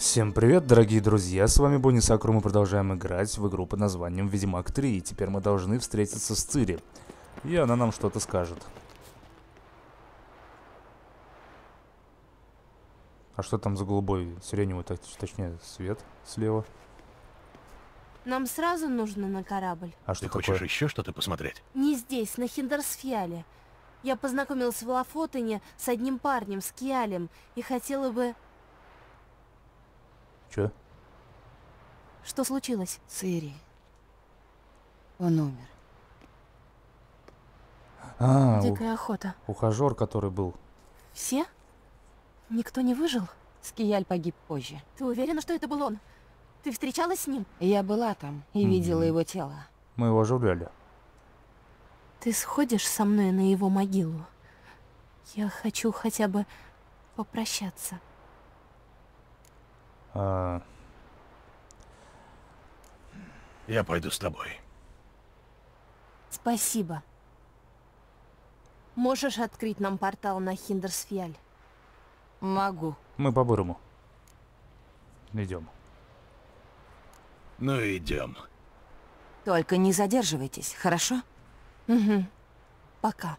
Всем привет, дорогие друзья, с вами Бонни Сакуру, мы продолжаем играть в игру под названием Ведьмак 3, и теперь мы должны встретиться с Цири, и она нам что-то скажет. А что там за голубой, сиреневый, точнее, свет слева? Нам сразу нужно на корабль. А что Ты такое? хочешь еще что-то посмотреть? Не здесь, на Хиндерсфьяле. Я познакомилась в Лафотене с одним парнем, с Киалем, и хотела бы... Чё? Что случилось? Цири. Он умер. Дикая охота. Ухажер, который был. Все? Никто не выжил? Скияль погиб позже. Ты уверена, что это был он? Ты встречалась с ним? Я была там и видела его тело. Мы его оживляли. Ты сходишь со мной на его могилу? Я хочу хотя бы попрощаться. Я пойду с тобой. Спасибо. Можешь открыть нам портал на Хиндерсфьяль? Могу. Мы по-бырому. Идем. Ну, идем. Только не задерживайтесь, хорошо? Угу. Пока.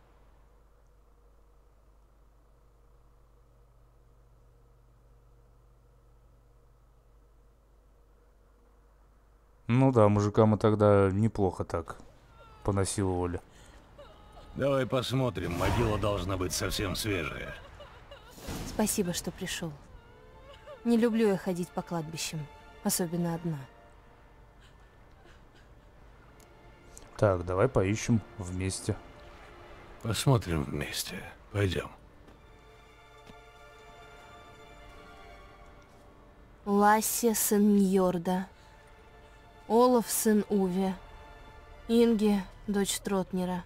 Ну да, мужика мы тогда неплохо так понасиловали. Давай посмотрим, могила должна быть совсем свежая. Спасибо, что пришел. Не люблю я ходить по кладбищам, особенно одна. Так, давай поищем вместе. Посмотрим вместе. Пойдем. Лассе сын Ньорда, Олаф сын Уве, Инги дочь Тротнера.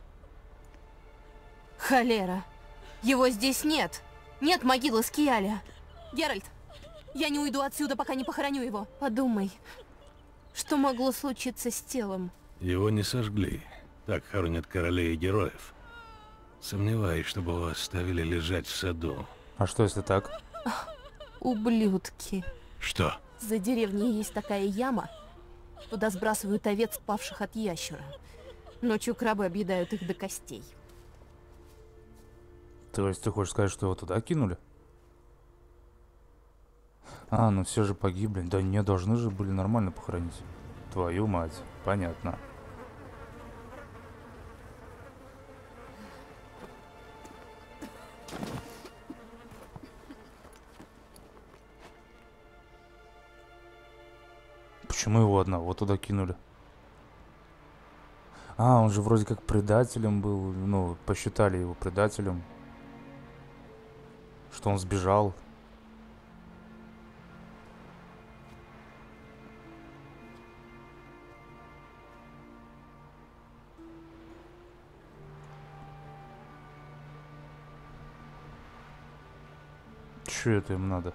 Холера! Его здесь нет! Нет могилы Скияля! Геральт, я не уйду отсюда, пока не похороню его. Подумай, что могло случиться с телом? Его не сожгли. Так хоронят королей и героев. Сомневаюсь, чтобы его оставили лежать в саду. А что если так? Ублюдки. Что? За деревней есть такая яма. Туда сбрасывают овец, павших от ящера. Ночью крабы объедают их до костей. То есть ты хочешь сказать, что его туда кинули? А, ну все же погибли. Да не, должны же были нормально похоронить. Твою мать. Понятно. Почему его одного туда кинули? А, он же вроде как предателем был. Ну, посчитали его предателем. Что он сбежал. Че это им надо?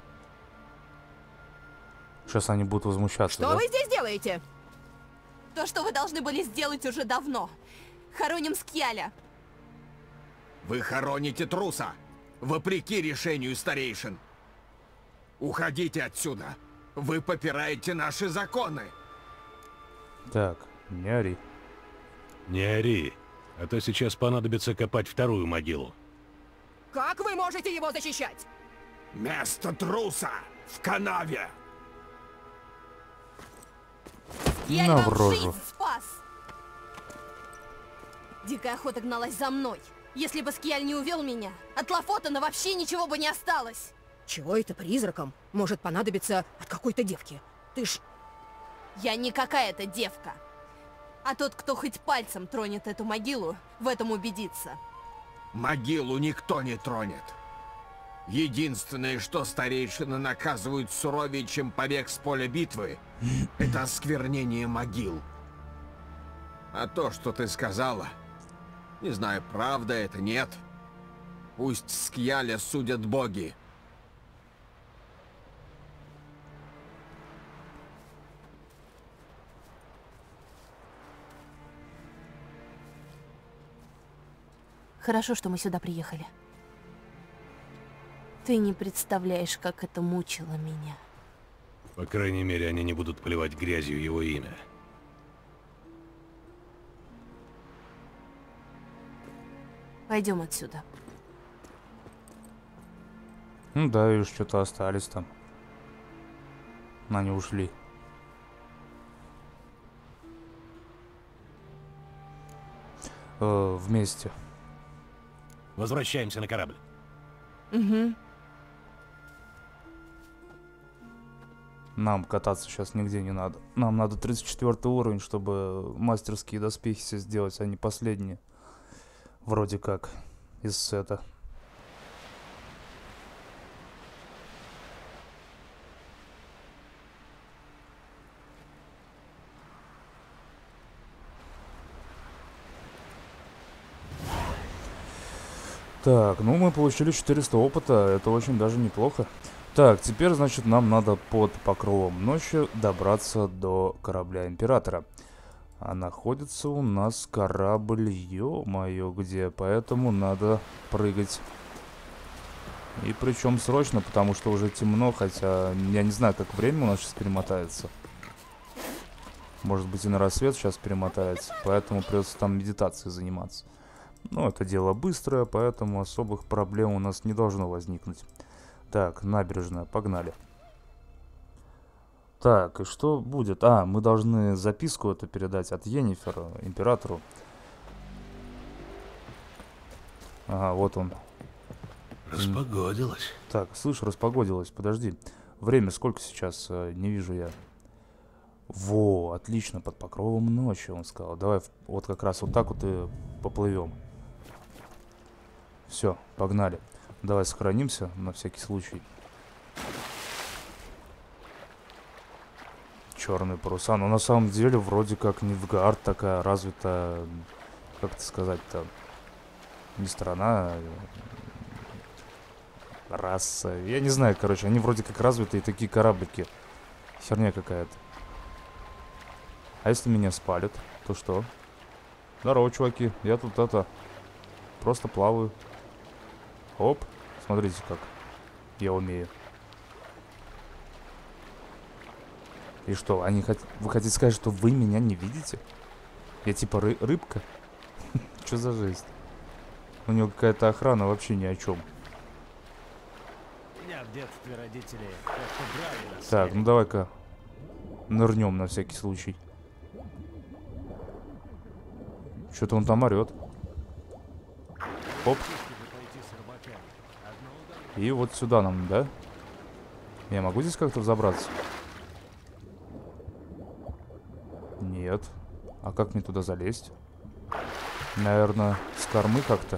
Сейчас они будут возмущаться, Что да? вы здесь делаете? То, что вы должны были сделать уже давно. Хороним Скияля. Вы хороните труса, вопреки решению старейшин. Уходите отсюда. Вы попираете наши законы. Так, не ори. Не ори, а то сейчас понадобится копать вторую могилу. Как вы можете его защищать? Место труса в канаве. Я На вам в рожу. жизнь спас! Дикая охота гналась за мной. Если бы Скияль не увел меня, от Лафотена вообще ничего бы не осталось. Чего это призраком может понадобиться от какой-то девки? Ты ж... Я не какая-то девка. А тот, кто хоть пальцем тронет эту могилу, в этом убедится. Могилу никто не тронет. Единственное, что старейшины наказывают суровее, чем побег с поля битвы, это осквернение могил. А то, что ты сказала, не знаю, правда это, нет. Пусть Скияля судят боги. Хорошо, что мы сюда приехали. Ты не представляешь, как это мучило меня. По крайней мере, они не будут плевать грязью его имя. Пойдем отсюда. Ну да, и что-то остались там. Они ушли. Вместе. Возвращаемся на корабль. Угу. Нам кататься сейчас нигде не надо. Нам надо 34 уровень, чтобы мастерские доспехи все сделать, а не последние. Вроде как. Из сета. Так, ну мы получили 400 опыта, это очень даже неплохо. Так, теперь, значит, нам надо под покровом ночи добраться до корабля Императора. А находится у нас корабль, ё-моё, где, поэтому надо прыгать. И причем срочно, потому что уже темно, хотя я не знаю, как время у нас сейчас перемотается. Может быть и на рассвет сейчас перемотается, поэтому придется там медитацией заниматься. Но это дело быстрое, поэтому особых проблем у нас не должно возникнуть. Так, набережная, погнали. Так, и что будет? А, мы должны записку эту передать от Йеннифер императору. Ага, вот он. Распогодилось. Так, слышь, распогодилось, подожди. Время сколько сейчас? Не вижу я. Во, отлично, под покровом ночи, он сказал. Давай вот как раз вот так вот и поплывем. Все, погнали. Давай сохранимся на всякий случай. Черные паруса. Но на самом деле вроде как Нильфгаард такая развитая, как это сказать-то, не страна, а раса. Я не знаю, короче, они вроде как развитые такие кораблики. Херня какая-то. А если меня спалят, то что? Здорово, чуваки. Я тут просто плаваю. Оп. Смотрите, как я умею. И что, вы хотите сказать, что вы меня не видите? Я типа рыбка? Что за жесть? У него какая-то охрана вообще ни о чем. Меня в детстве родители как-то брали нас. Так, ну давай-ка нырнем на всякий случай. Что-то он там орет. Оп. И вот сюда нам, да? Я могу здесь как-то взобраться? Нет. А как мне туда залезть? Наверное, с кормы как-то.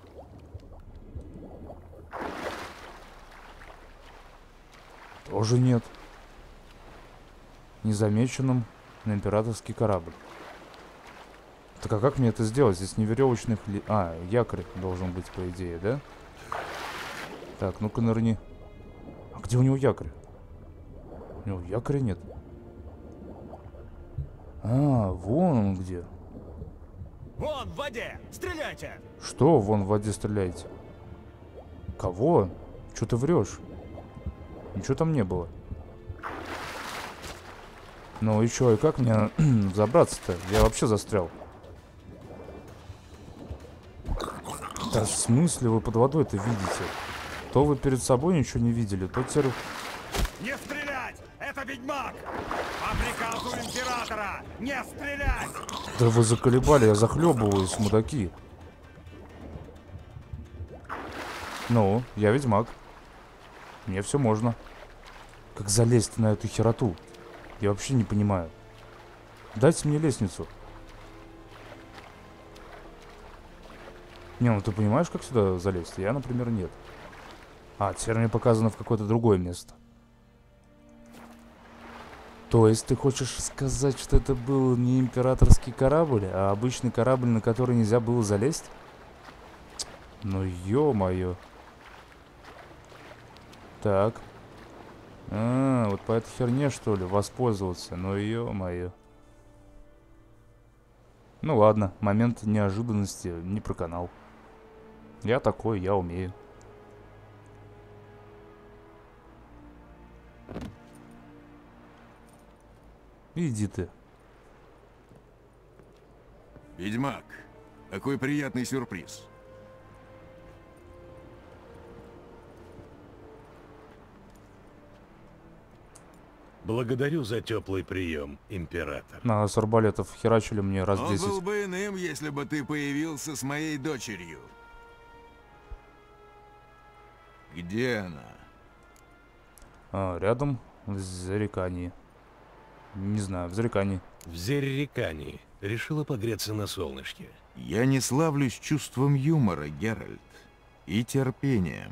Тоже нет. Незамеченным на императорский корабль. Так а как мне это сделать? Здесь не веревочных ли... А, якорь должен быть, по идее, да? Так, ну-ка нырни. А где у него якорь? У него якоря нет. А, вон он где. Вон, в воде! Стреляйте! Что вон в воде стреляете? Кого? Что ты врешь? Ничего там не было. Ну и чё, и как мне забраться-то? Я вообще застрял. Да в смысле вы под водой это видите? То вы перед собой ничего не видели, то теперь... Не стрелять! Это ведьмак! По приказу императора! Не стрелять! Да вы заколебали, я захлебываюсь, мудаки. Ну, я ведьмак. Мне все можно. Как залезть на эту хероту? Я вообще не понимаю. Дайте мне лестницу. Не, ну ты понимаешь, как сюда залезть? Я, например, нет. А, теперь мне показано в какое-то другое место. То есть ты хочешь сказать, что это был не императорский корабль, а обычный корабль, на который нельзя было залезть? Ну ё-моё. Так. А, вот по этой херне, что ли, воспользоваться? Ну ё-моё. Ну ладно, момент неожиданности не проканал. Я такой, я умею. Иди ты. Ведьмак, какой приятный сюрприз. Благодарю за теплый прием, император. С арбалетов херачили мне раз Он 10. был бы иным, если бы ты появился с моей дочерью. Где она? Рядом в Зарекании. Не знаю, в Зарекании. В Зеррикании. Решила погреться на солнышке. Я не славлюсь чувством юмора, Геральт, и терпением.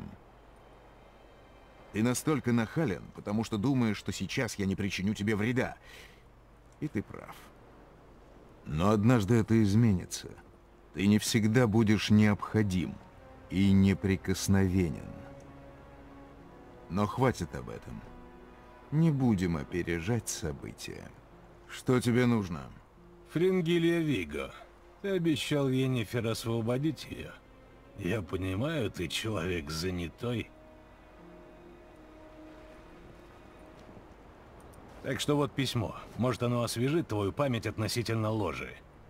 Ты настолько нахален, потому что думаешь, что сейчас я не причиню тебе вреда. И ты прав. Но однажды это изменится. Ты не всегда будешь необходим и неприкосновенен. Но хватит об этом. Не будем опережать события. Что тебе нужно? Фрингилия Виго. Ты обещал Йеннифер освободить ее. Я понимаю, ты человек занятой. Так что вот письмо. Может, оно освежит твою память относительно ложи.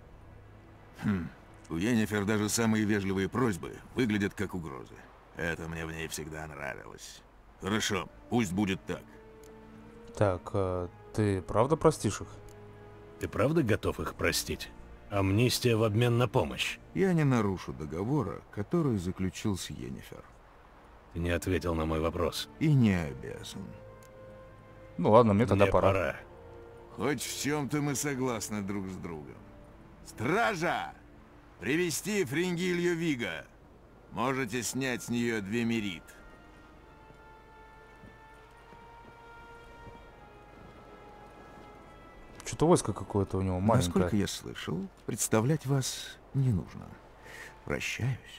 У Йеннифер даже самые вежливые просьбы выглядят как угрозы. Это мне в ней всегда нравилось. Хорошо, пусть будет так. Так, ты правда простишь их? Ты правда готов их простить? Амнистия в обмен на помощь. Я не нарушу договора, который заключил с Йеннифер. Ты не ответил на мой вопрос. И не обязан. Ну ладно, мне тогда Мне пора. Хоть в чем-то мы согласны друг с другом. Стража! Привести Фрингилью Виго. Можете снять с нее 2 мерит. Что-то войско какое-то у него маленькое. Насколько я слышал, представлять вас не нужно. Прощаюсь.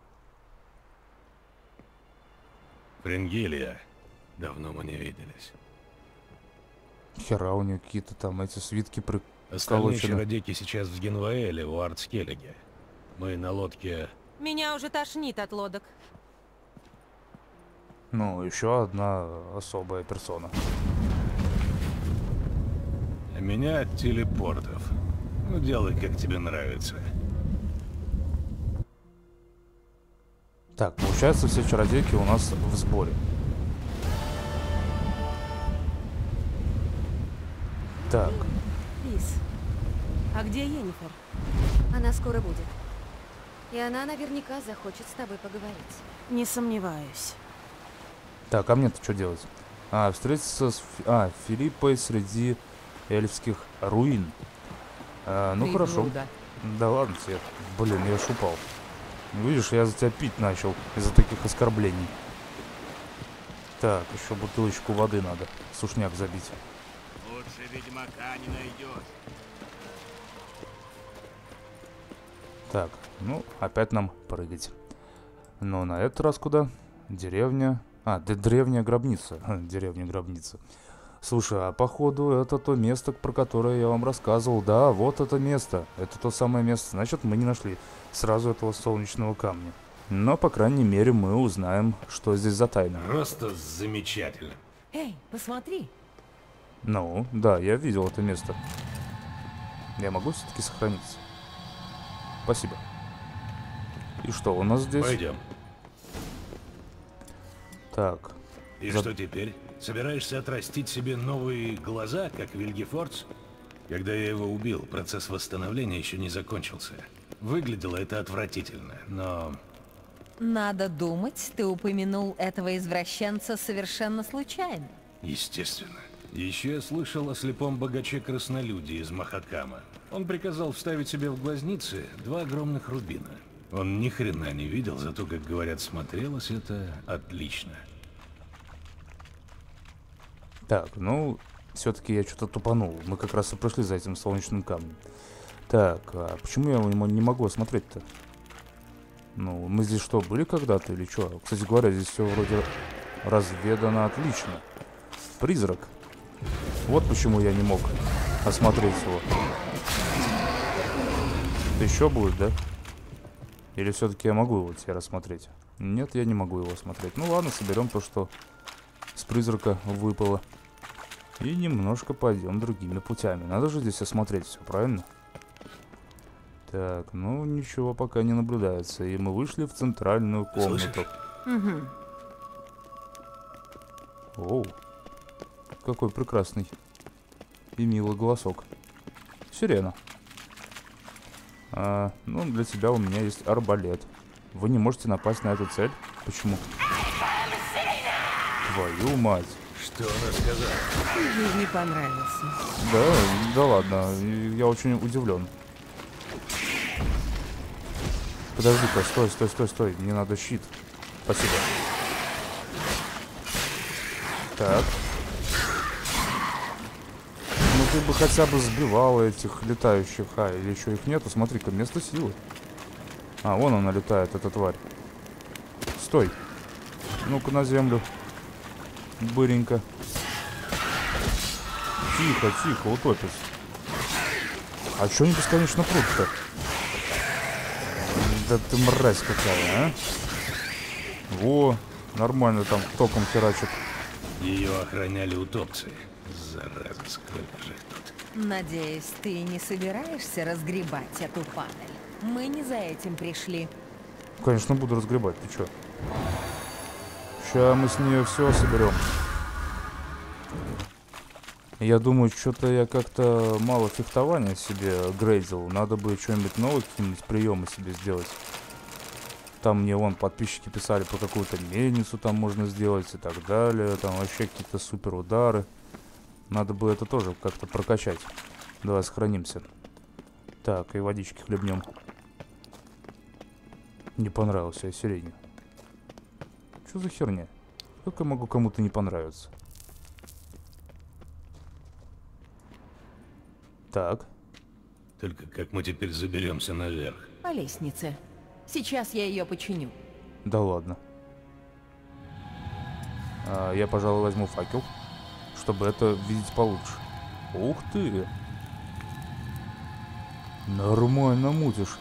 Фрингилия. Давно мы не виделись. Хера у нее какие-то там эти свитки Остальные приколочены. чародейки сейчас в Генваэле, у Артскеллиге. Мы на лодке... Меня уже тошнит от лодок. Ну, еще одна особая персона. А меня от телепортов. Ну, делай, как тебе нравится. Так, получается, все чародейки у нас в сборе. Так, Лис, а где Йеннифер? Она скоро будет. И она наверняка захочет с тобой поговорить. Не сомневаюсь. так, а мне-то что делать? Встретиться с Филиппой среди эльфских руин. Ну Ты хорошо. блуда. Да ладно тебе. Блин, я ж упал. Видишь, я за тебя пить начал из-за таких оскорблений. Так, еще бутылочку воды надо. Сушняк забить. Лучше ведьмака не найдешь. Так, ну, опять нам прыгать. Но на этот раз куда? Деревня. Древняя гробница. Деревня гробница. Слушай, а походу это то место, про которое я вам рассказывал. Да, вот это место. Это то самое место. Значит, мы не нашли сразу этого солнечного камня. Но, по крайней мере, мы узнаем, что здесь за тайна. Просто замечательно. Эй, посмотри. Ну, да, я видел это место. Я могу все-таки сохраниться? Спасибо. И что у нас здесь? Пойдем. Так. И что теперь? Собираешься отрастить себе новые глаза, как Вильгефордс? Когда я его убил, процесс восстановления еще не закончился. Выглядело это отвратительно, но... Надо думать, ты упомянул этого извращенца совершенно случайно. Естественно. Еще я слышал о слепом богаче-краснолюде из Махакама. Он приказал вставить себе в глазницы 2 огромных рубина. Он ни хрена не видел, зато, как говорят, смотрелось это отлично. Так, ну, все-таки я что-то тупанул. Мы как раз и пришли за этим солнечным камнем. Так, а почему я его не могу осмотреть-то? Ну, мы здесь что, были когда-то или что? Кстати говоря, здесь все вроде разведано отлично. Призрак. Вот почему я не мог осмотреть его. Это еще будет, да? Или все-таки я могу его теперь рассмотреть? Нет, я не могу его осмотреть. Ну ладно, соберем то, что с призрака выпало. И немножко пойдем другими путями. Надо же здесь осмотреть все, правильно? Так, ну ничего пока не наблюдается. И мы вышли в центральную комнату. Угу. Оу. Какой прекрасный и милый голосок. Сирена. Ну, для тебя у меня есть арбалет. Вы не можете напасть на эту цель. Почему? Твою мать. Что она сказала? Ей не понравился. Да ладно. Я очень удивлен. Подожди-ка, стой. Мне надо щит. Спасибо. Так. Ну ты бы хотя бы сбивал этих летающих. Или еще их нету. Смотри-ка, место силы. Вон она летает, эта тварь. Стой. Ну-ка на землю. Быренько. Тихо, утопись. А чё они бесконечно прут-то? Да ты мразь какая, а? Во, нормально там током херачит. Ее охраняли утопцы. Зараза, сколько же их тут. Надеюсь, ты не собираешься разгребать эту панель. Мы не за этим пришли. Конечно, буду разгребать, ты чё? Сейчас мы с нее все соберем. Я думаю, что-то я как-то мало фехтования себе грейдил. Надо бы что-нибудь новое, какие-нибудь приемы себе сделать. Там мне вон подписчики писали про какую-то мельницу там можно сделать и так далее. Там вообще какие-то супер удары. Надо бы это тоже как-то прокачать. Давай сохранимся. Так, и водички хлебнем. Не понравился я сирени. Что за херня? Как я могу кому-то не понравиться? Так. Только как мы теперь заберемся наверх? По лестнице. Сейчас я ее починю. Да ладно. Я, пожалуй, возьму факел, чтобы это видеть получше. Ух ты! Нормально мутишь.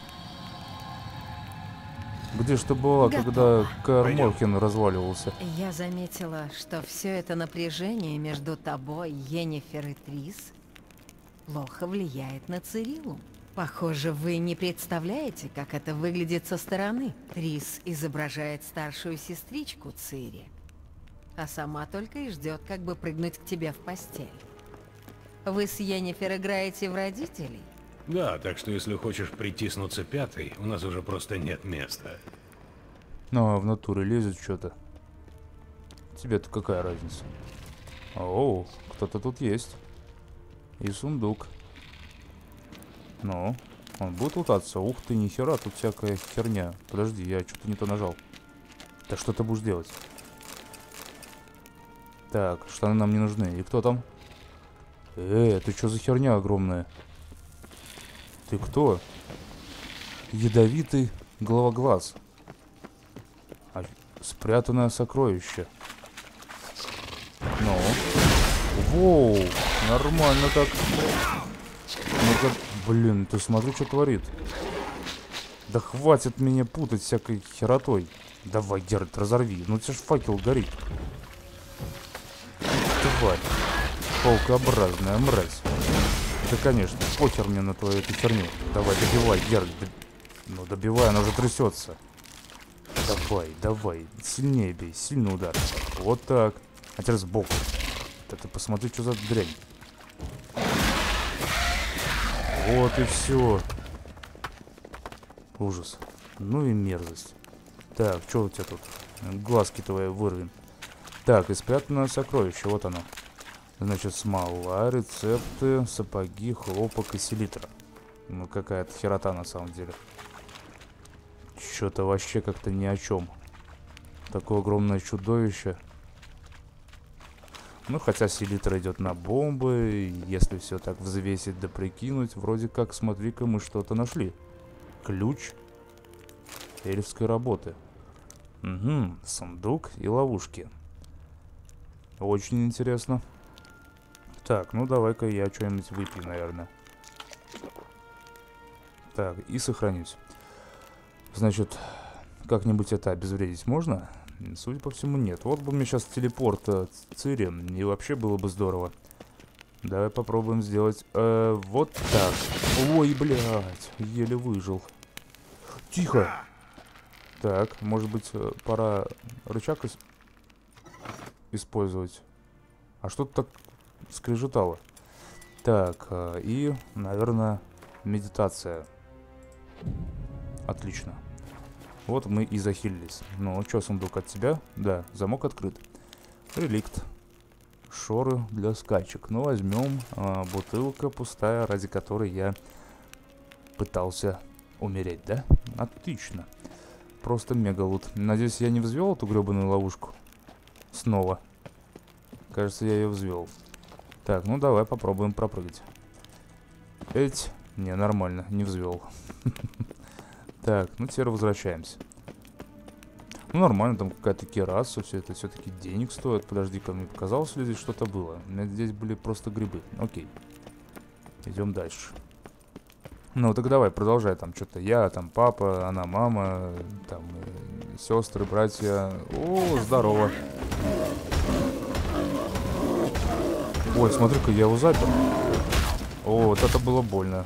Где ж ты была, когда Каэр Морхен разваливался? Я заметила, что все это напряжение между тобой, Йеннифер и Трис плохо влияет на Цириллу. Похоже, вы не представляете, как это выглядит со стороны. Трис изображает старшую сестричку Цири, а сама только и ждет, как бы прыгнуть к тебе в постель. Вы с Йеннифер играете в родителей? Да, так что если хочешь притиснуться пятой, у нас уже просто нет места. Ну, а в натуре лезет что-то. Тебе-то какая разница? Оу, кто-то тут есть. И сундук. Ну, он будет лутаться? Ух ты, нихера, тут всякая херня. Подожди, я что-то не то нажал. Да что ты будешь делать? Так, штаны нам не нужны. И кто там? Это что за херня огромная? Ты кто? Ядовитый головоглаз. Спрятанное сокровище. Ну. Воу, нормально так. Ну-ка, блин, ты смотри, что творит. Да хватит меня путать всякой херотой. Давай, Геральт, разорви. Ну, у тебя ж факел горит. Тварь. Паукообразная мразь. Да, конечно, похер мне на твою эту херню. Давай, добивай, Геральт. Ну, добивай, она уже трясется. Давай. Сильнее бей, сильный удар. Вот так. А теперь сбоку. Да ты посмотри, что за дрянь. Вот и все. Ужас. Ну и мерзость. Так, что у тебя тут? Глазки твои вырвем. Так, и спрятанное сокровище, вот оно. Значит, смола, рецепты, сапоги, хлопок и селитра. Ну, какая-то херота на самом деле. Что-то вообще как-то ни о чем. Такое огромное чудовище. Ну, хотя селитра идет на бомбы. Если все так взвесить да прикинуть, вроде как, смотри-ка, мы что-то нашли. Ключ эльфской работы. Угу, сундук и ловушки. Очень интересно. Так, ну давай-ка я что-нибудь выпью, наверное. Так, и сохранюсь. Значит, как-нибудь это обезвредить можно? Судя по всему, нет. Вот бы мне сейчас телепорт Цири, и вообще было бы здорово. Давай попробуем сделать вот так. Ой, блядь, еле выжил. Тихо. Так, может быть, пора рычаг использовать. А что-то так скрежетало. Так, и, наверное, медитация. Отлично. Вот мы и захилились. Ну, что, сундук от тебя? Да, замок открыт. Реликт. Шоры для скачек. Ну, возьмем. Бутылка пустая, ради которой я пытался умереть, да? Отлично. Просто мега лут. Надеюсь, я не взвел эту гребаную ловушку. Снова. Кажется, я ее взвел. Так, ну давай попробуем пропрыгать. Эть. Не, нормально, не взвел. Так, ну теперь возвращаемся. Ну нормально, там какая-то кераса, все это все-таки денег стоит. Подожди-ка, мне показалось, ли здесь что-то было? Здесь были просто грибы. Окей. Идем дальше. Ну так давай, продолжай там что-то. Я, там папа, она мама, там сестры, братья. О, здорово. Ой, смотри-ка, я его запер. О, вот это было больно.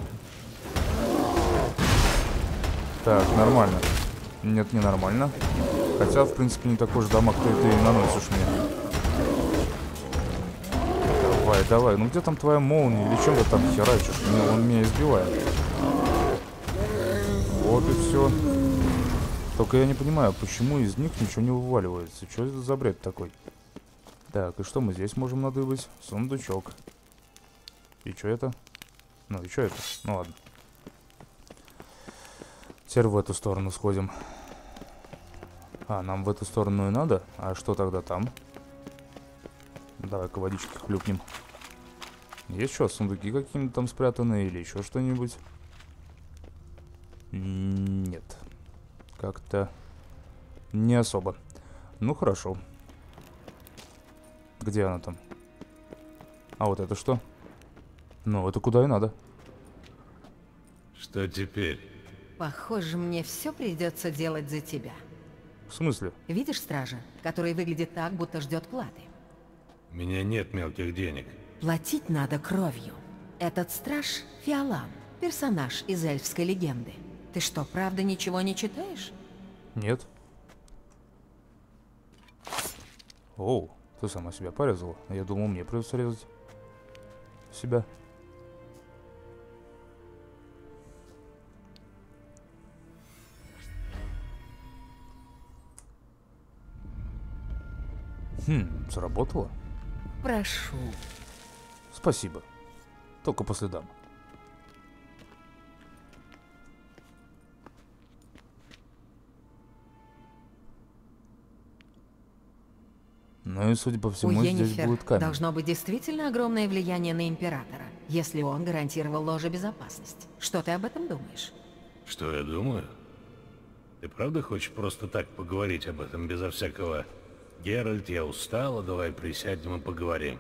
Так, нормально. Нет, не нормально. Хотя, в принципе, не такой же дамаг ты и наносишь мне. Давай, давай. Ну где там твоя молния? Или чем ты там херачишь? Он меня избивает. Вот и все. Только я не понимаю, почему из них ничего не вываливается. Что это за бред такой? Так, и что мы здесь можем надыбать? Сундучок. И что это? Ну и что это? Ну ладно. Теперь в эту сторону сходим. А, нам в эту сторону и надо? А что тогда там? Давай-ка водички хлюпнем. Есть что, сундуки какие-то там спрятаны или еще что-нибудь? Нет. Как-то не особо. Ну хорошо. Где она там? А вот это что? Ну, это куда и надо. Что теперь? Похоже, мне все придется делать за тебя. В смысле? Видишь стража, который выглядит так, будто ждет платы? У меня нет мелких денег. Платить надо кровью. Этот страж — Фиолан, персонаж из эльфской легенды. Ты что, правда ничего не читаешь? Нет. Оу, ты сама себя порезала. Я думал, мне придется резать себя. Сработало? Прошу. Спасибо. Только по следам. Ну и, судя по всему, У здесь Йеннифер будет камень. должно быть действительно огромное влияние на Императора, если он гарантировал ложе безопасность. Что ты об этом думаешь? Что я думаю? Ты правда хочешь просто так поговорить об этом, безо всякого... Геральт, я устала, давай присядем и поговорим.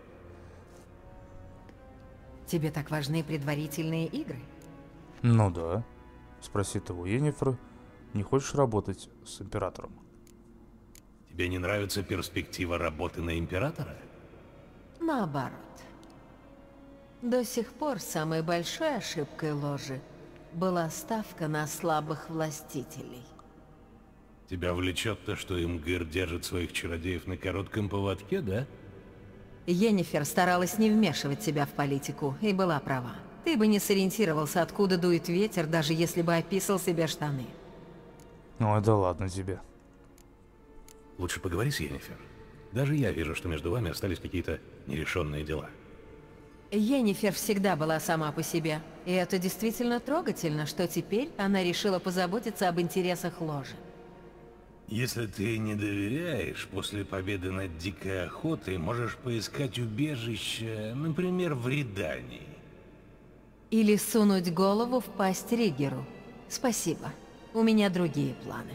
Тебе так важны предварительные игры? Ну да. Спроси того Йеннифер, не хочешь работать с Императором? Тебе не нравится перспектива работы на Императора? Наоборот. До сих пор самой большой ошибкой ложи была ставка на слабых властителей. Тебя влечет то, что Имгир держит своих чародеев на коротком поводке, да? Йеннифер старалась не вмешивать себя в политику и была права. Ты бы не сориентировался, откуда дует ветер, даже если бы описал себе штаны. Ой, да ладно тебе. Лучше поговори с Йеннифер. Даже я вижу, что между вами остались какие-то нерешенные дела. Йеннифер всегда была сама по себе. И это действительно трогательно, что теперь она решила позаботиться об интересах ложи. Если ты не доверяешь, после победы над дикой охотой можешь поискать убежище, например, в Редании. Или сунуть голову в пасть Ригеру. Спасибо. У меня другие планы.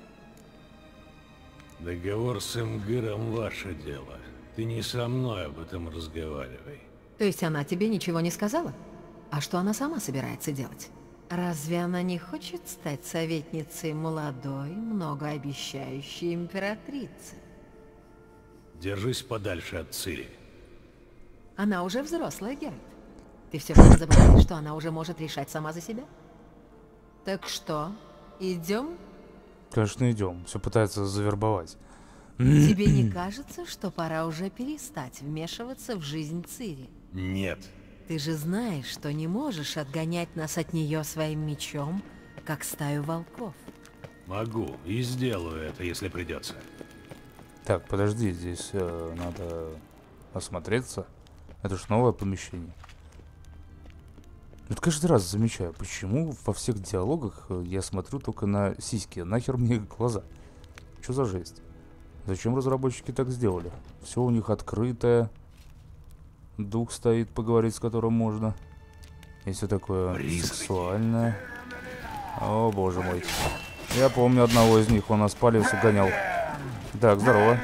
Договор с Имгиром — ваше дело. Ты не со мной об этом разговаривай. То есть она тебе ничего не сказала? А что она сама собирается делать? Разве она не хочет стать советницей молодой, многообещающей императрицы? Держись подальше от Цири. Она уже взрослая, Геральт. Ты все же не забываешь, что она уже может решать сама за себя? Так что, идем? Конечно, идем. Все пытается завербовать. Тебе не кажется, что пора уже перестать вмешиваться в жизнь Цири? Нет. Ты же знаешь, что не можешь отгонять нас от нее своим мечом, как стаю волков. Могу и сделаю это, если придется. Так, подожди, здесь надо осмотреться. Это ж новое помещение. Вот каждый раз замечаю, почему во всех диалогах я смотрю только на сиськи. Нахер мне глаза? Что за жесть? Зачем разработчики так сделали? Все у них открытое. Дух стоит, поговорить с которым можно. И все такое сексуальное. О, боже мой. Я помню одного из них, он нас по лесу гонял. Так, здорово.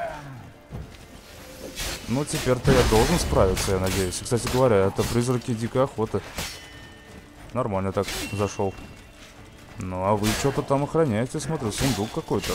Ну, теперь-то я должен справиться, я надеюсь. И, кстати говоря, это призраки дикой охоты. Нормально так зашел. Ну, а вы что-то там охраняете, смотрю, сундук какой-то.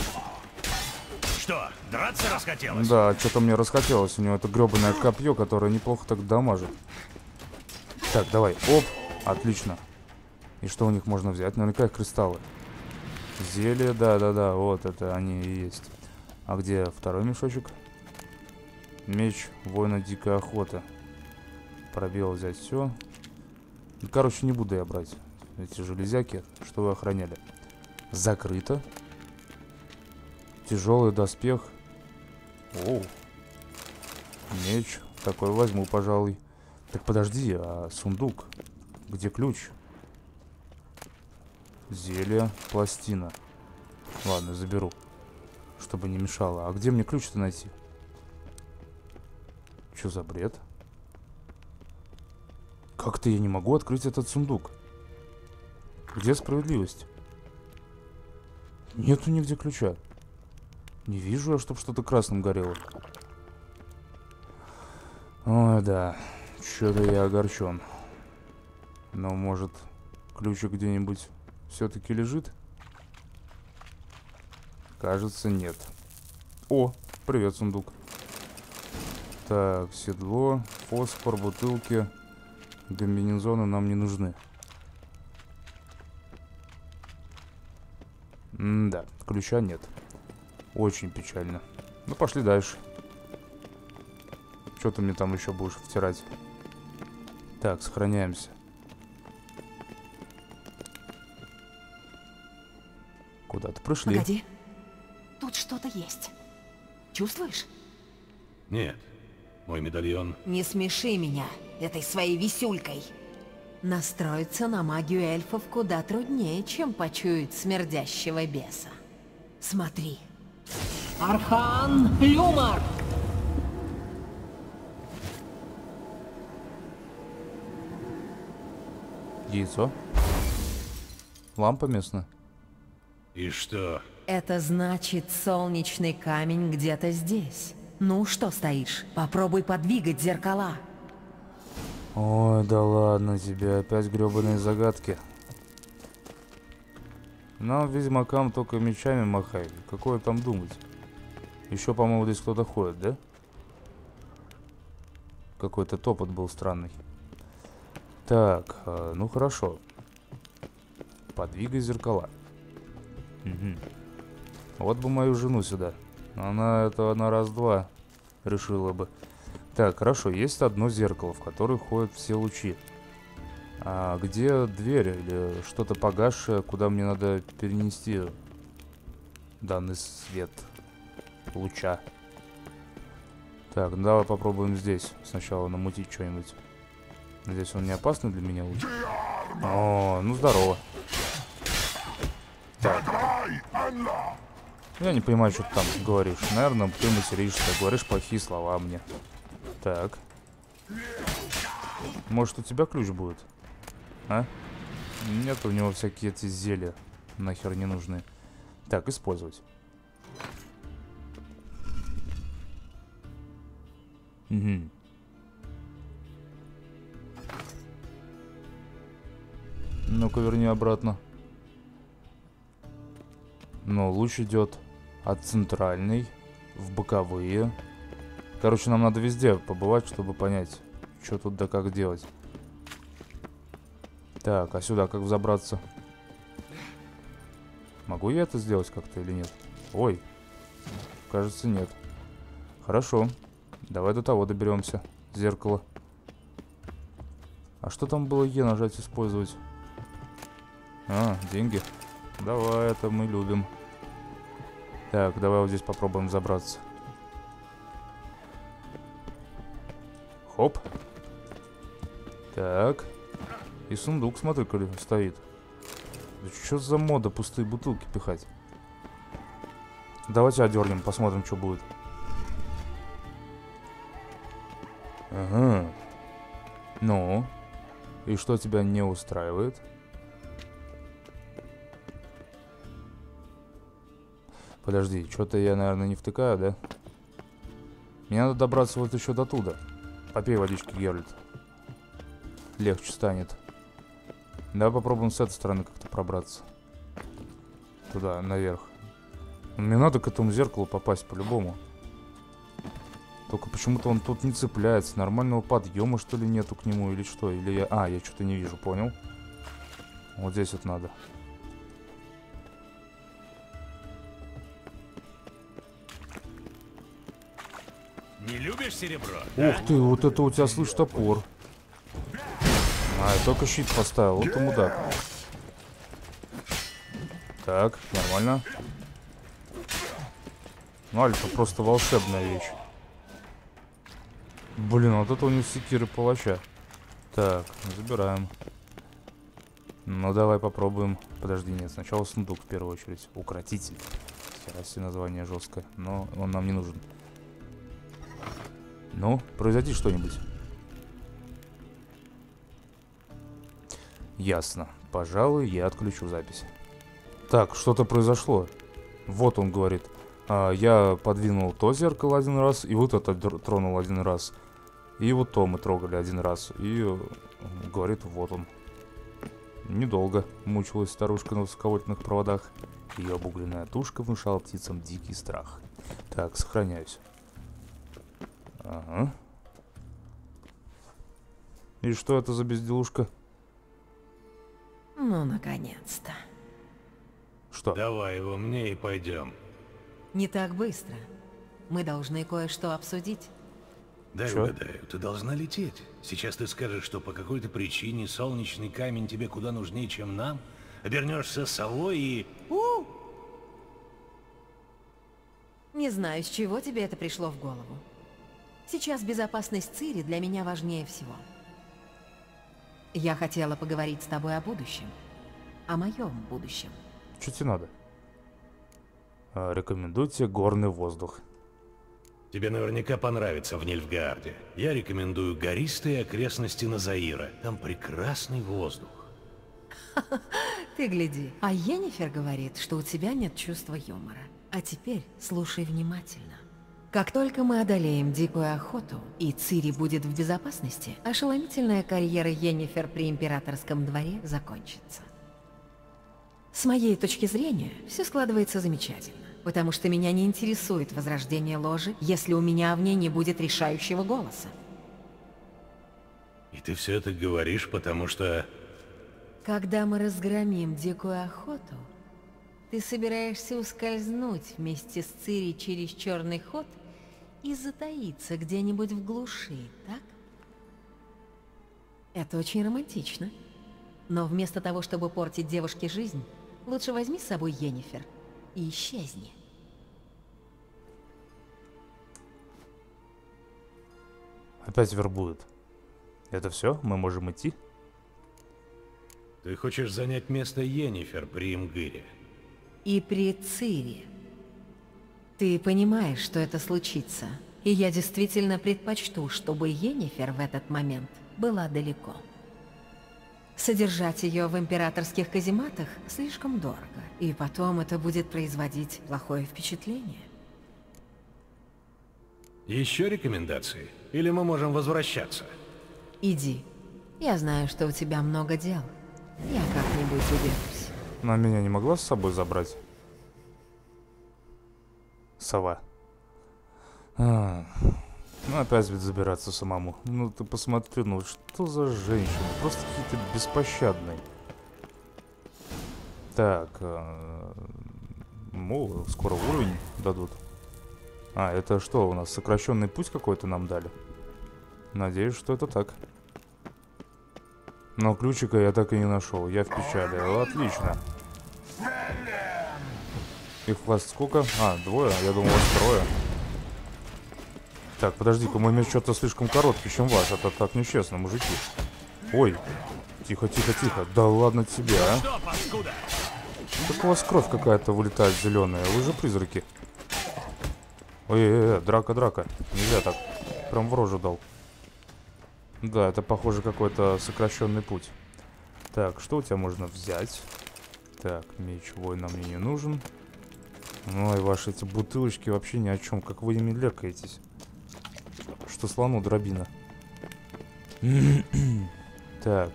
Что, драться расхотелось? Да, что-то мне расхотелось. У него это гребаное копье, которое неплохо так дамажит. Так, давай. Оп, отлично. И что у них можно взять? Наверняка их кристаллы. Зелье, да-да-да, вот это они и есть. А где второй мешочек? Меч воина дикой охоты. Пробел взять, все. Короче, не буду я брать эти железяки, что вы охраняли. Закрыто. Тяжелый доспех. Оу. Меч. Такой возьму, пожалуй. Так подожди, а сундук? Где ключ? Зелье, пластина. Ладно, заберу. Чтобы не мешало. А где мне ключ-то найти? Что за бред? Как-то я не могу открыть этот сундук. Где справедливость? Нету нигде ключа. Не вижу я, чтобы что-то красным горело. Ой, да. Что-то я огорчен. Но, может, ключик где-нибудь все-таки лежит? Кажется, нет. О, привет, сундук. Так, седло, фосфор, бутылки. Комбинезоны нам не нужны. Да, ключа нет. Очень печально. Ну, пошли дальше. Что ты мне там еще будешь втирать? Так, сохраняемся. Куда-то пришли. Погоди. Тут что-то есть. Чувствуешь? Нет. Мой медальон. Не смеши меня этой своей висюлькой. Настроиться на магию эльфов куда труднее, чем почуять смердящего беса. Смотри. Архан Люмар! Яйцо. Лампа местная. И что? Это значит, солнечный камень где-то здесь. Ну, что стоишь? Попробуй подвигать зеркала. Ой, да ладно тебе, опять гребаные загадки. Нам, ведьмакам, только мечами махай. Какое там думать? Еще, по-моему, здесь кто-то ходит, да? Какой-то топот был странный. Так, ну хорошо. Подвигай зеркала. Угу. Вот бы мою жену сюда. Она это на раз-два решила бы. Так, хорошо, есть одно зеркало, в которое ходят все лучи. А где дверь или что-то погасшее, куда мне надо перенести данный свет луча? Так, ну давай попробуем здесь сначала намутить что-нибудь. Надеюсь, он не опасный для меня луч. О, ну здорово. Так. Я не понимаю, что ты там говоришь. Наверное, ты материшься, говоришь плохие слова мне. Так. Может, у тебя ключ будет? А? Нет, у него всякие эти зелья нахер не нужны. Так, использовать. Угу. Ну-ка, верни обратно. Но луч идет от центральной в боковые. Короче, нам надо везде побывать, чтобы понять, что тут да как делать. Так, а сюда как взобраться? Могу я это сделать как-то или нет? Ой, кажется, нет. Хорошо, давай до того доберемся. Зеркало. А что там было Е нажать использовать? А, деньги. Давай, это мы любим. Так, давай вот здесь попробуем забраться. Хоп. Так. И сундук, смотри-ка, стоит. Да что за мода пустые бутылки пихать? Давайте одернем, посмотрим, что будет. Ага. Ну. И что тебя не устраивает? Подожди, что-то я, наверное, не втыкаю, да? Мне надо добраться вот еще до туда. Попей водички, Геральт. Легче станет. Давай попробуем с этой стороны как-то пробраться. Туда, наверх. Мне надо к этому зеркалу попасть по-любому. Только почему-то он тут не цепляется. Нормального подъема, что ли, нету к нему или что? Или я... А, я что-то не вижу, понял? Вот здесь вот надо. Не любишь серебро? Ух ты, вот это у тебя, слышь, топор. А, я только щит поставил, вот и мудак. Так, нормально. Ну, альфа просто волшебная вещь. Блин, вот это у него секиры палача. Так, забираем. Ну, давай попробуем. Подожди, нет, сначала сундук в первую очередь. Укротитель. Хера себе название жесткое, но он нам не нужен. Ну, произойди что-нибудь. Ясно. Пожалуй, я отключу запись. Так, что-то произошло. Вот он говорит. Я подвинул то зеркало один раз, и вот это тронул один раз. И вот то мы трогали один раз. И говорит, вот он. Недолго мучилась старушка на высоковольтных проводах. Ее обугленная тушка внушала птицам дикий страх. Так, сохраняюсь. Ага. И что это за безделушка? Ну, наконец-то. Что? Давай его мне и пойдем. Не так быстро. Мы должны кое-что обсудить. Дай угадаю, ты должна лететь. Сейчас ты скажешь, что по какой-то причине солнечный камень тебе куда нужнее, чем нам. Обернешься совой и... Не знаю, с чего тебе это пришло в голову. Сейчас безопасность Цири для меня важнее всего. Я хотела поговорить с тобой о будущем. О моем будущем. Что тебе надо? Рекомендуйте горный воздух. Тебе наверняка понравится в Нильфгаарде. Я рекомендую гористые окрестности Назаира. Там прекрасный воздух. Ты гляди. А Йеннифер говорит, что у тебя нет чувства юмора. А теперь слушай внимательно. Как только мы одолеем дикую охоту, и Цири будет в безопасности, ошеломительная карьера Йеннифер при императорском дворе закончится. С моей точки зрения, все складывается замечательно, потому что меня не интересует возрождение ложи, если у меня в ней не будет решающего голоса. И ты все это говоришь, потому что... Когда мы разгромим дикую охоту, ты собираешься ускользнуть вместе с Цири через черный ход и затаиться где-нибудь в глуши, так? Это очень романтично. Но вместо того, чтобы портить девушке жизнь, лучше возьми с собой Йеннифер и исчезни. Опять вербуют. Это все? Мы можем идти? Ты хочешь занять место Йеннифер при Имгыре? И при Цири. Ты понимаешь, что это случится, и я действительно предпочту, чтобы Йеннифер в этот момент была далеко. Содержать ее в императорских казематах слишком дорого, и потом это будет производить плохое впечатление. Еще рекомендации? Или мы можем возвращаться? Иди. Я знаю, что у тебя много дел. Я как-нибудь уберусь. Она меня не могла с собой забрать? Сова. Ну, опять ведь забираться самому. Ну, ты посмотри, ну что за женщины? Просто какие-то беспощадные. Так. Мол, скоро уровень дадут. А, это что у нас? Сокращенный путь какой-то нам дали? Надеюсь, что это так. Но ключика я так и не нашел. Я в печали. Отлично. Их вас сколько? А, двое? Я думал, вас трое. Так, подожди-ка, мой меч что-то слишком короткий, чем ваш. Это так нечестно, мужики. Ой. Тихо, тихо, тихо. Да ладно тебе, а. Так у вас кровь какая-то вылетает зеленая. Вы же призраки. Ой, драка, драка. Нельзя так. Прям в рожу дал. Да, это, похоже, какой-то сокращенный путь. Так, что у тебя можно взять? Так, меч воина мне не нужен. Ну и ваши эти бутылочки вообще ни о чем. Как вы ими лекаетесь? Что слону дробина. Так.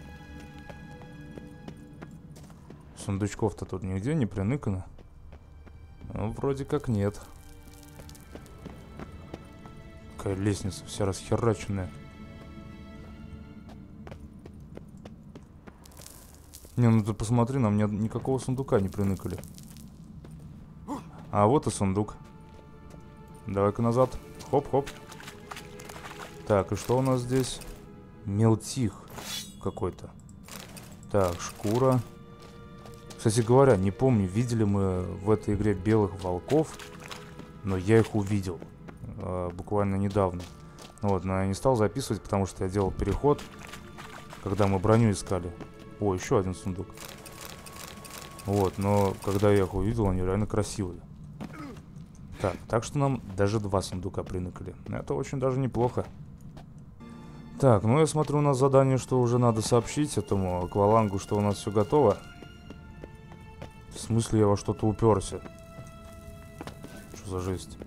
Сундучков-то тут нигде не приныкано. Ну, вроде как нет. Какая лестница вся расхераченная. Не, ну ты посмотри, нам никакого сундука не приныкали. А вот и сундук. Давай-ка назад. Хоп-хоп. Так, и что у нас здесь? Мелтих какой-то. Так, шкура. Кстати говоря, не помню, видели мы в этой игре белых волков, но я их увидел буквально недавно. Вот, но я не стал записывать, потому что я делал переход, когда мы броню искали. О, еще один сундук. Вот, но когда я их увидел, они реально красивые. Так что нам даже 2 сундука приныкали. Это очень даже неплохо. Так, ну я смотрю, у нас задание, что уже надо сообщить этому аквалангу, что у нас все готово. В смысле, я во что-то уперся? Что за жесть?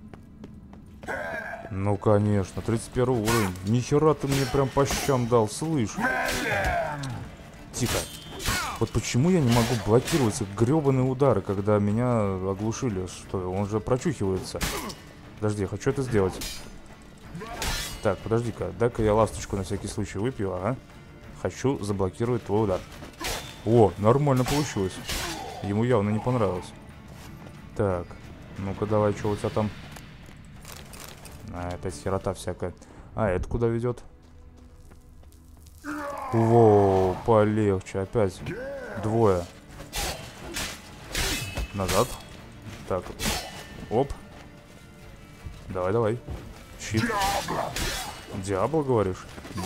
Ну, конечно, 31 уровень. Нихера ты мне прям по щам дал, слышь. Тихо. Вот почему я не могу блокировать их гребаные удары, когда меня оглушили? Что, он же прочухивается. Подожди, я хочу это сделать. Так, подожди-ка, дай-ка я ласточку на всякий случай выпью, ага. Хочу заблокировать твой удар. О, нормально получилось. Ему явно не понравилось. Так, ну-ка давай, что у тебя там? А, опять херота всякая. А, это куда ведет? Воу, полегче, опять 2. Назад. Так, оп. Давай, давай. Щит. Диабло, говоришь?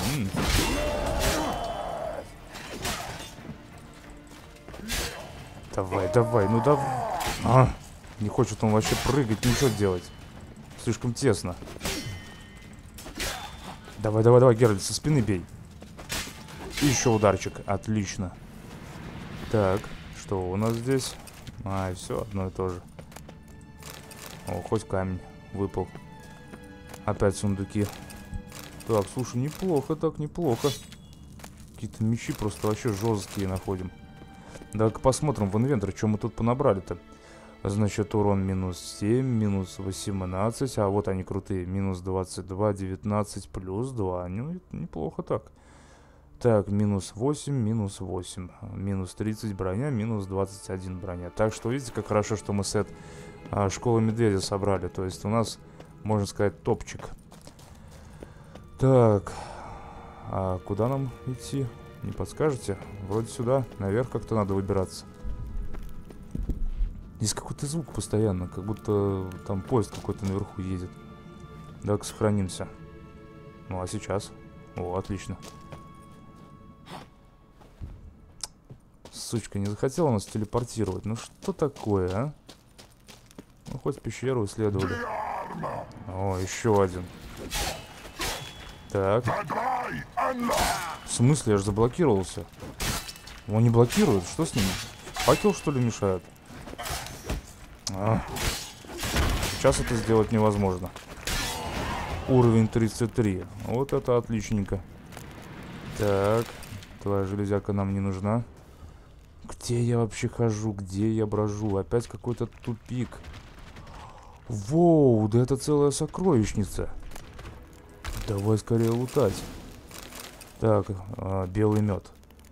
Давай, давай, ну давай. Не хочет он вообще прыгать, ничего делать. Слишком тесно. Давай, давай, давай, Геральт, со спины бей. И еще ударчик. Отлично. Так, что у нас здесь? А, все одно и то же. О, хоть камень выпал. Опять сундуки. Так, слушай, неплохо, так, неплохо. Какие-то мечи просто вообще жесткие находим. Давай-ка посмотрим в инвентарь, что мы тут понабрали-то. Значит, урон минус 7, минус 18. А вот они крутые. Минус 22, 19, плюс 2. Ну, неплохо так. Так, минус 8, минус 8. Минус 30 броня, минус 21 броня. Так что, видите, как хорошо, что мы сет Школы Медведя собрали. То есть у нас, можно сказать, топчик. Так, а куда нам идти? Не подскажете? Вроде сюда, наверх как-то надо выбираться. Здесь какой-то звук постоянно, как будто там поезд какой-то наверху едет. Так, сохранимся. Ну, а сейчас? О, отлично. Сучка, не захотела нас телепортировать. Ну, что такое, а? Ну, хоть пещеру исследовали. О, еще один. Так. В смысле? Я же заблокировался. Он не блокирует? Что с ним? Факел, что ли, мешает? Сейчас это сделать невозможно. Уровень 33. Вот это отличненько. Так. Твоя железяка нам не нужна. Где я вообще хожу? Где я брожу? Опять какой-то тупик. Воу, да это целая сокровищница. Давай скорее лутать. Так, белый мед.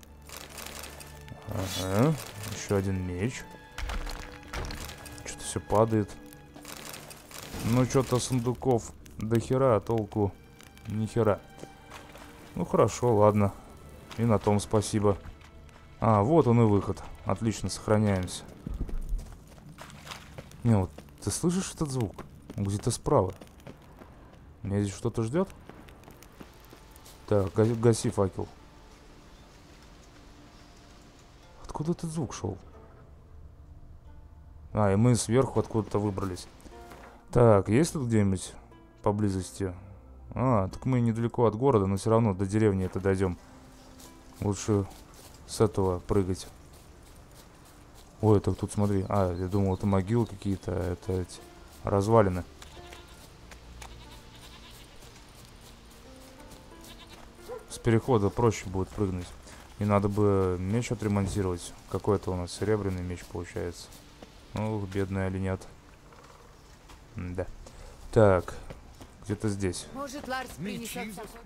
Ага, еще один меч. Что-то все падает. Ну, что-то сундуков до хера, а толку ни хера. Ну, хорошо, ладно. И на том спасибо. А, вот он и выход. Отлично, сохраняемся. Не, вот ты слышишь этот звук? Он где-то справа. Меня здесь что-то ждет? Так, гаси факел. Откуда этот звук шел? А, и мы сверху откуда-то выбрались. Так, есть тут где-нибудь поблизости? А, так мы недалеко от города, но все равно до деревни это дойдем. Лучше с этого прыгать. Ой, так тут смотри. А, я думал, это могилы какие-то, это эти развалины. С перехода проще будет прыгнуть. И надо бы меч отремонтировать. Какой-то у нас серебряный меч получается. Ох, бедный оленят. Да. Так, где-то здесь. Может, Ларс принесет...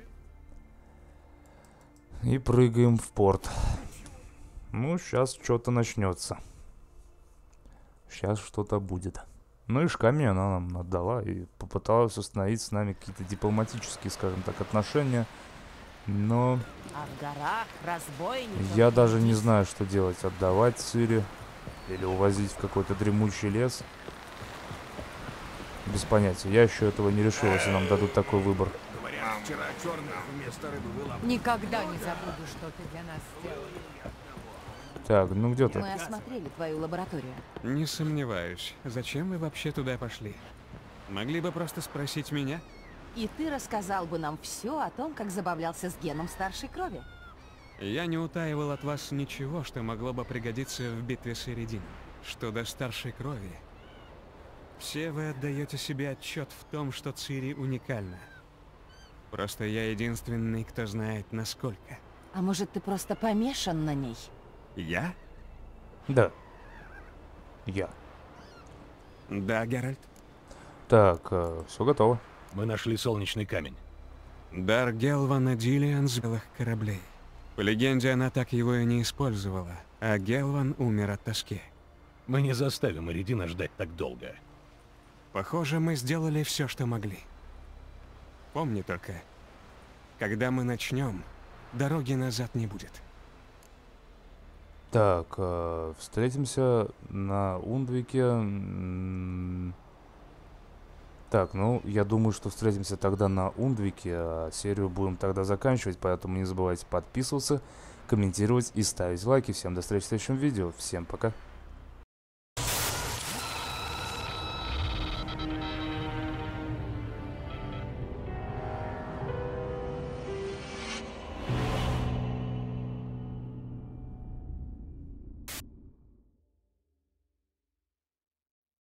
И прыгаем в порт. Ну, сейчас что-то начнется. Сейчас что-то будет. Ну и шками она нам отдала и попыталась установить с нами какие-то дипломатические, скажем так, отношения. Но А в горах разбойников... я даже не знаю, что делать. Отдавать Цири или увозить в какой-то дремучий лес. Без понятия. Я еще этого не решил, если нам дадут такой выбор. Говорят, вчера черных вместо рыбы было. Никогда не забуду, что ты для нас сделал. Так, ну где ты? Мы осмотрели твою лабораторию. Не сомневаюсь. Зачем вы вообще туда пошли? Могли бы просто спросить меня? И ты рассказал бы нам все о том, как забавлялся с геном старшей крови. Я не утаивал от вас ничего, что могло бы пригодиться в битве с Иридином. Что до старшей крови. Все вы отдаете себе отчет в том, что Цири уникальна. Просто я единственный, кто знает, насколько. А может, ты просто помешан на ней? Я? Да. Я. Да, Геральт. Так, все готово. Мы нашли солнечный камень. Дар Гелвана Диллиан с белых кораблей. По легенде, она так его и не использовала, а Гелван умер от тоски. Мы не заставим Иридина ждать так долго. Похоже, мы сделали все, что могли. Помни только, когда мы начнем, дороги назад не будет. Так, встретимся на Ундвике. Так, ну, я думаю, что встретимся тогда на Ундвике, а серию будем тогда заканчивать, поэтому не забывайте подписываться, комментировать и ставить лайки. Всем до встречи в следующем видео. Всем пока.